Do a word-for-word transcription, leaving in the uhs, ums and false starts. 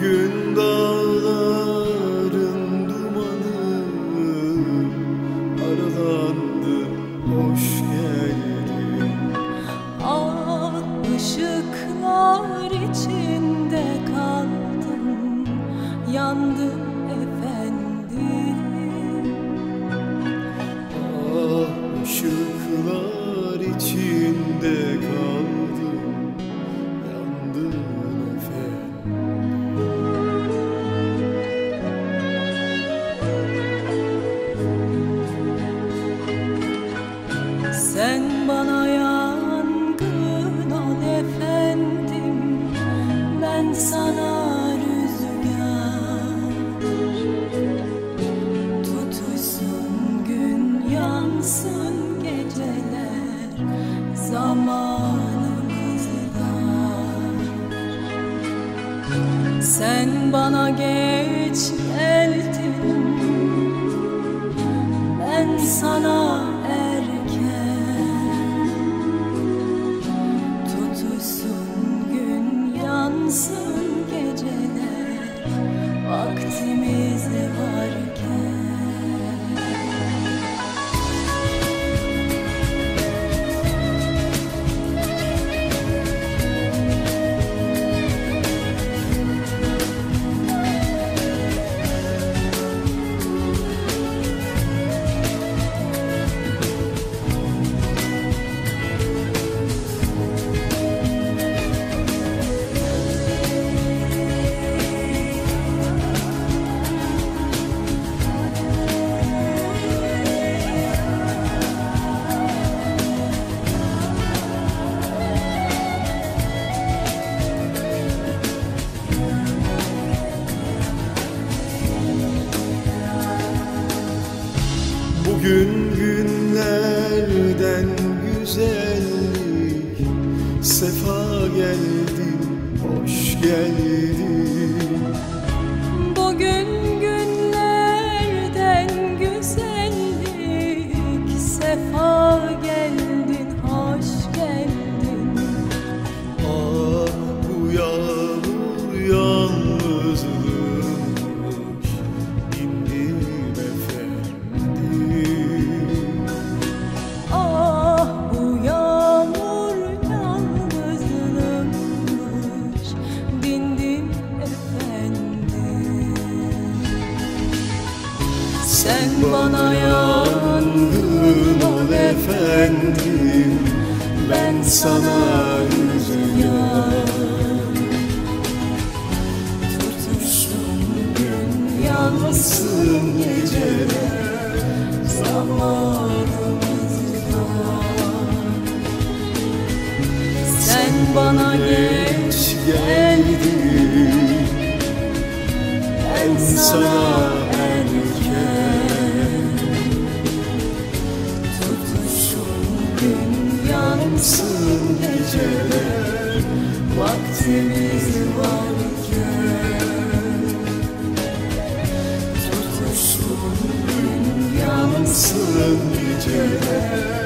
Bugün dağların dumanı aralandı, hoş geldin. Ah, ışıklar içinde kaldım, yandım efendim. Ah, ışıklar içinde kaldım, yandım efendim. Sen bana yangın ol efendim, ben sana rüzgar. Tutuşsun gün, yansın geceler zamanımızda. Sen bana geç geldin, ben sana geceler vaktimiz varken. Bugün günlerden güzellik, sefa geldin, hoş geldin. Bugün günlerden güzellik, sefa geldin, hoş geldin. Ah, bu yağmur yalnızlığmış, indim efendim. Ah, bu yağmur yalnızlığmış, dindim efendim. Sen bana yangın ol efendim, ben sana rüzgar. Tutuşsun gün, yansın geceler zamanımızda. Sen bana geç geldin, ben sana erken. Tutuşun gün, yansın geceler vaktimiz varken. Tutuşun gün, yansın geceler